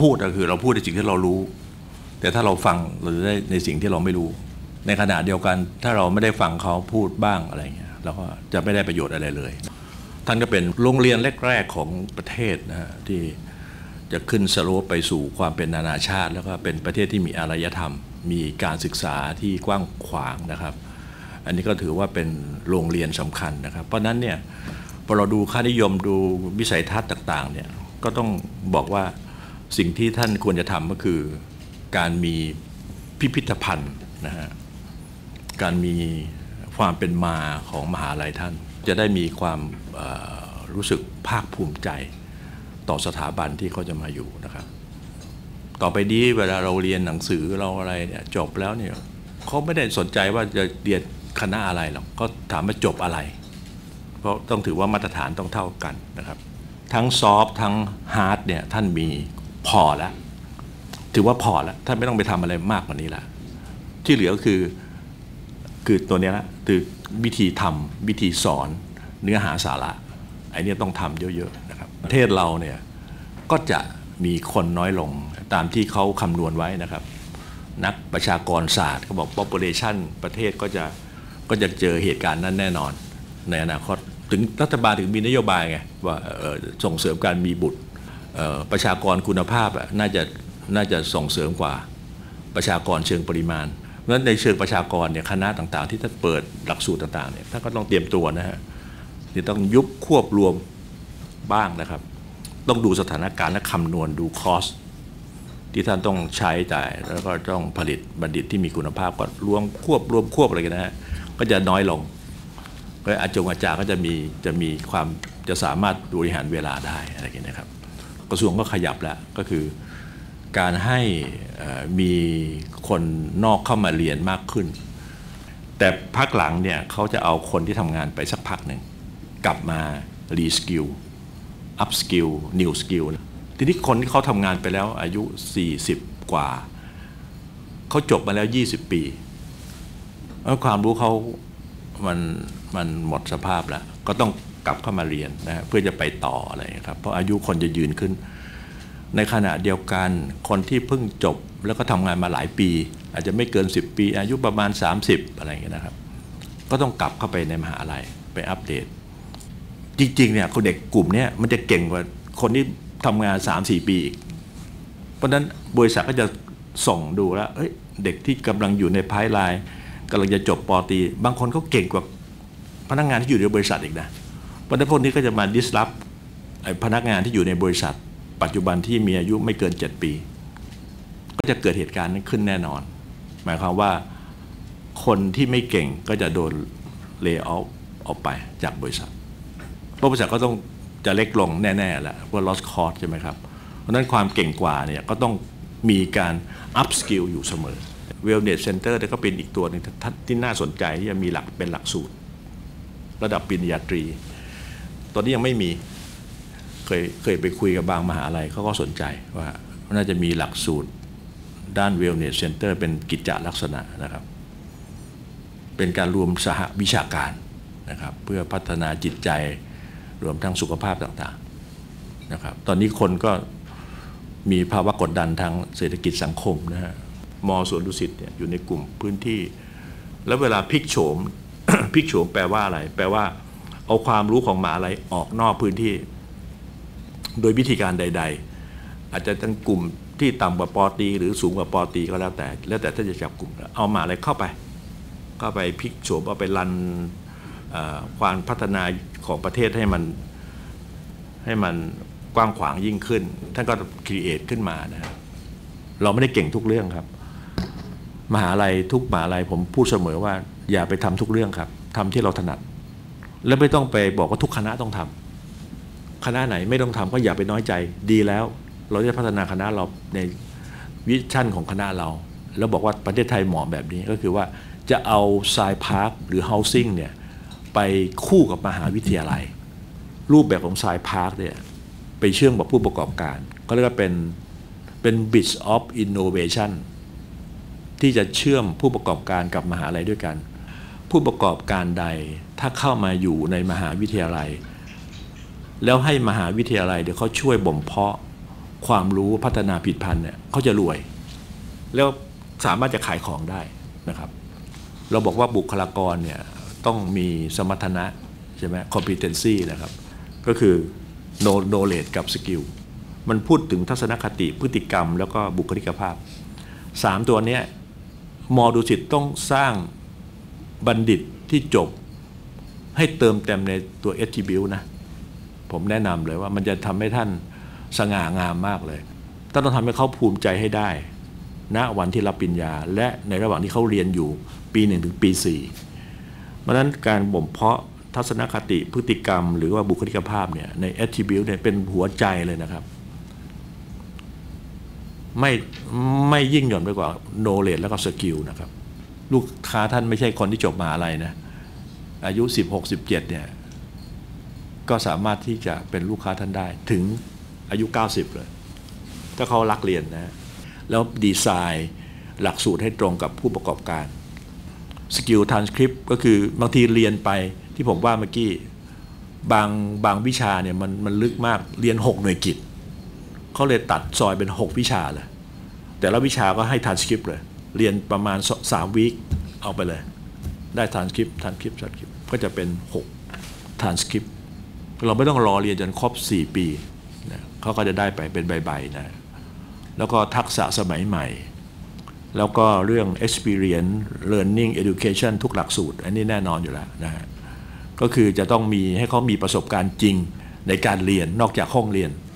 พูดก็คือเราพูดในสิ่งที่เรารู้แต่ถ้าเราฟังเราจะได้ในสิ่งที่เราไม่รู้ในขณะเดียวกันถ้าเราไม่ได้ฟังเขาพูดบ้างอะไรเงี้ยเราก็จะไม่ได้ประโยชน์อะไรเลยท่านก็เป็นโรงเรียนแรกๆของประเทศนะฮะที่จะขึ้นสโลปไปสู่ความเป็นนานาชาติแล้วก็เป็นประเทศที่มีอารยธรรมมีการศึกษาที่กว้างขวางนะครับอันนี้ก็ถือว่าเป็นโรงเรียนสำคัญนะครับเพราะนั้นเนี่ยพอเราดูค่านิยมดูวิสัยทัศน์ต่างๆเนี่ยก็ต้องบอกว่าสิ่งที่ท่านควรจะทำก็คือการมีพิพิธภัณฑ์นะฮะการมีความเป็นมาของมหาลัยท่านจะได้มีความรู้สึกภาคภูมิใจต่อสถาบันที่เขาจะมาอยู่นะครับต่อไปนี้เวลาเราเรียนหนังสือเราอะไรเนี่ยจบแล้วเนี่ยเขาไม่ได้สนใจว่าจะเรียนคณะอะไรหรอกก็ถามว่าจบอะไรเพราะต้องถือว่ามาตรฐานต้องเท่ากันนะครับทั้งซอฟต์ทั้งฮาร์ดเนี่ยท่านมีพอแล้วถือว่าพอแล้วท่านไม่ต้องไปทำอะไรมากกว่านี้ละที่เหลือก็คือตัวนี้ละคือวิธีทำวิธีสอนเนื้อหาสาระไอ้นี่ต้องทำเยอะๆนะครับประเทศเราเนี่ยก็จะมีคนน้อยลงตามที่เขาคำนวณไว้นะครับนักประชากรศาสตร์เขาบอก population ประเทศก็จะเจอเหตุการณ์นั้นแน่นอนในอนาคตถึงรัฐบาลถึงมีนโยบายไงว่าส่งเสริมการมีบุตรประชากรคุณภาพน่าจะส่งเสริมกว่าประชากรเชิงปริมาณเพราะฉะนั้นในเชิงประชากรเนี่ยคณะต่างๆที่ท่านเปิดหลักสูตรต่างๆเนี่ยท่านก็ต้องเตรียมตัวนะฮะที่ต้องยุบควบรวมบ้างนะครับต้องดูสถานการณ์และคำนวณดูคอสที่ท่านต้องใช้จ่ายแล้วก็ต้องผลิตบัณฑิตที่มีคุณภาพก็รวมควบอะไรกันนะฮะก็จะน้อยลงก็อาจารย์ก็จะมีความจะสามารถบริหารเวลาได้อะไรอย่างนี้นะครับกระทรวงก็ขยับแล้วก็คือการให้มีคนนอกเข้ามาเรียนมากขึ้นแต่พักหลังเนี่ยเขาจะเอาคนที่ทำงานไปสักพักหนึ่งกลับมารีสกิลอัพสกิลนิวสกิลทีนี้คนที่เขาทำงานไปแล้วอายุ40กว่าเขาจบมาแล้ว20ปีแล้วความรู้เขามันหมดสภาพแล้วก็ต้องกลับเข้ามาเรียนนะเพื่อจะไปต่ออะไรครับเพราะอายุคนจะยืนขึ้นในขณะเดียวกันคนที่เพิ่งจบแล้วก็ทำงานมาหลายปีอาจจะไม่เกิน10ปีอายุประมาณ30อะไรอย่างเงี้ยนะครับก็ต้องกลับเข้าไปในมหาลัยไปอัปเดตจริงๆเนี่ยคนเด็กกลุ่มนี้มันจะเก่งกว่าคนที่ทำงาน 3-4 ปีอีกเพราะฉะนั้นบริษัทก็จะส่งดูแล้วเด็กที่กำลังอยู่ในไพป์ไลน์กำลังจะจบป.ตรีบางคนเขาเก่งกว่าพนักงานที่อยู่ในบริษัทอีกนะเพราะฉะนั้นพวกนี้ก็จะมาดิสรับพนักงานที่อยู่ในบริษัทปัจจุบันที่มีอายุไม่เกิน7ปีก็จะเกิดเหตุการณ์นั้นขึ้นแน่นอนหมายความว่าคนที่ไม่เก่งก็จะโดนเลย์ออฟออกไปจากบริษัทเพราะบริษัทก็ต้องจะเล็กลงแน่ๆแล้วเพราะ loss cost ใช่ไหมครับเพราะนั้นความเก่งกว่าเนี่ยก็ต้องมีการ up skill อยู่เสมอ wellness center ก็เป็นอีกตัวนึงที่น่าสนใจที่จะมีเป็นหลักสูตรระดับปริญญาตรีตอนนี้ยังไม่มีเคยไปคุยกับบางมหาลัยเขาก็สนใจว่าน่าจะมีหลักสูตรด้าน wellness center เป็นกิจจลักษณะนะครับเป็นการรวมสหวิชาการนะครับเพื่อพัฒนาจิตใจรวมทั้งสุขภาพต่างๆนะครับตอนนี้คนก็มีภาวะกดดันทางเศรษฐกิจสังคมนะฮะม.สวนดุสิตเนี่ยอยู่ในกลุ่มพื้นที่แล้วเวลาพลิกโฉม พลิกโฉมแปลว่าอะไรแปลว่าเอาความรู้ของมหาลัยออกนอกพื้นที่โดยวิธีการใดๆอาจจะทั้งกลุ่มที่ต่ำกว่าป.ตรีหรือสูงกว่าป.ตรีก็แล้วแต่ถ้าจะจับกลุ่มเอามหาลัยเข้าไปพลิกโฉมเอาไปรันความพัฒนาของประเทศให้มันกว้างขวางยิ่งขึ้นท่านก็ครีเอทขึ้นมานะครับเราไม่ได้เก่งทุกเรื่องครับมหาลัยทุกมหาลัยผมพูดเสมอว่าอย่าไปทำทุกเรื่องครับทำที่เราถนัดและไม่ต้องไปบอกว่าทุกคณะต้องทำคณะไหนไม่ต้องทำก็อย่าไปน้อยใจดีแล้วเราจะพัฒนาคณะเราในวิชั่นของคณะเราแล้วบอกว่าประเทศไทยเหมาะแบบนี้ก็คือว่าจะเอาไซน์พาร์คหรือ housing เนี่ยไปคู่กับมหาวิทยาลัยรูปแบบของไซน์พาร์คเนี่ยไปเชื่อมกับผู้ประกอบการก็เรียกว่าเป็น bridge of innovation ที่จะเชื่อมผู้ประกอบการกับมหาลัยด้วยกันผู้ประกอบการใดถ้าเข้ามาอยู่ในมหาวิทยาลัยแล้วให้มหาวิทยาลัยเดี๋ยวเขาช่วยบ่มเพาะความรู้พัฒนาผลิตภัณฑ์เนี่ยเขาจะรวยแล้วสามารถจะขายของได้นะครับเราบอกว่าบุคลากรเนี่ยต้องมีสมรรถนะใช่ไหม competency นะครับก็คือ knowledge กับ skill มันพูดถึงทัศนคติพฤติกรรมแล้วก็บุคลิกภาพ3ตัวนี้มอดุสิตต้องสร้างบัณฑิตที่จบให้เติมเต็มในตัว attribute นะผมแนะนำเลยว่ามันจะทำให้ท่านสง่างามมากเลยต้องทำให้เขาภูมิใจให้ได้ณวันที่รับปริญญาและในระหว่างที่เขาเรียนอยู่ปี1ถึงปี4เพราะฉะนั้นการบ่มเพาะทัศนคติพฤติกรรมหรือว่าบุคลิกภาพเนี่ยใน attribute เนี่ยเป็นหัวใจเลยนะครับไม่ยิ่งหย่อนไปกว่า knowledge แล้วก็ skill นะครับลูกค้าท่านไม่ใช่คนที่จบมหาลัยนะอายุ 16-17 เนี่ยก็สามารถที่จะเป็นลูกค้าท่านได้ถึงอายุ 90 เลยถ้าเขารักเรียนนะแล้วดีไซน์หลักสูตรให้ตรงกับผู้ประกอบการสกิลทรานสคริปต์ก็คือบางทีเรียนไปที่ผมว่าเมื่อกี้บางวิชาเนี่ยมันลึกมากเรียน6หน่วยกิตเขาเลยตัดซอยเป็น6วิชาเลยแต่ละวิชาก็ให้ทรานสคริปต์เลยเรียนประมาณ3วีคเอาไปเลยได้ทรานสคริปต์ก็จะเป็น6ทรานสคริปต์เราไม่ต้องรอเรียนจนครบ4ปีนะเขาก็จะได้ไปเป็นใบๆนะแล้วก็ทักษะสมัยใหม่แล้วก็เรื่อง experience learning education ทุกหลักสูตรอันนี้แน่นอนอยู่แล้วนะฮะก็คือจะต้องมีให้เขามีประสบการณ์จริงในการเรียนนอกจากห้องเรียน